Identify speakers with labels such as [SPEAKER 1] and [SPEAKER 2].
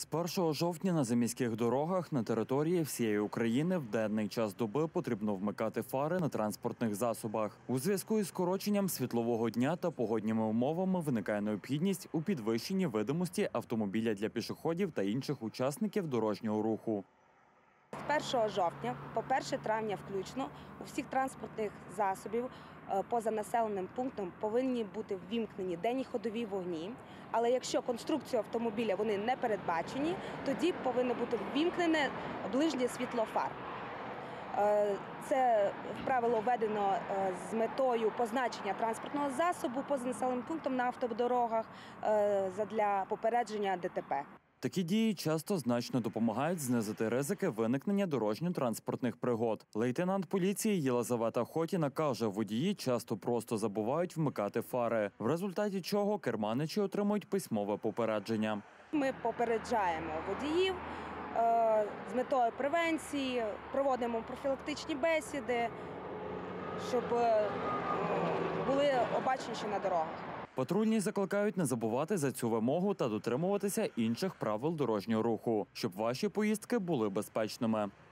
[SPEAKER 1] З 1 жовтня на заміських дорогах на території всієї України в денний час доби потрібно вмикати фари на транспортних засобах. У зв'язку із скороченням світлового дня та погодніми умовами виникає необхідність у підвищенні видимості автомобіля для пішоходів та інших учасників дорожнього руху.
[SPEAKER 2] З 1 жовтня по 1 травня включно у всіх транспортних засобів поза населеним пунктом повинні бути ввімкнені денні ходові вогні. Але якщо конструкцію автомобіля вони не передбачені, тоді повинно бути ввімкнене ближнє світло фар. Це правило введено з метою позначення транспортного засобу поза населеним пунктом на автодорогах задля попередження ДТП.
[SPEAKER 1] Такі дії часто значно допомагають знизити ризики виникнення дорожньо-транспортних пригод. Лейтенант поліції Єлизавета Хотіна каже, водії часто просто забувають вмикати фари, в результаті чого керманичі отримують письмове попередження.
[SPEAKER 2] Ми попереджаємо водіїв з метою превенції, проводимо профілактичні бесіди, щоб були обачніші на дорогах.
[SPEAKER 1] Патрульні закликають не забувати за цю вимогу та дотримуватися інших правил дорожнього руху, щоб ваші поїздки були безпечними.